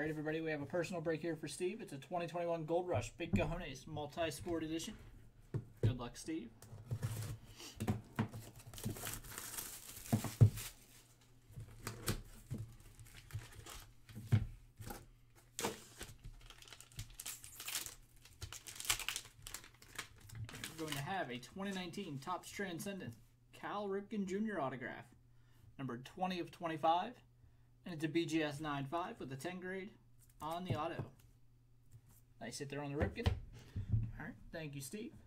right, everybody, we have a personal break here for Steve. It's a 2021 Gold Rush Big Cojones Multi-Sport Edition. Good luck, Steve. We're going to have a 2019 Topps Transcendent Cal Ripken Jr. autograph, numbered 20 of 25, and it's a BGS 9.5 with a 10 grade on the auto. Nice hit there on the Ripken. All right, thank you, Steve.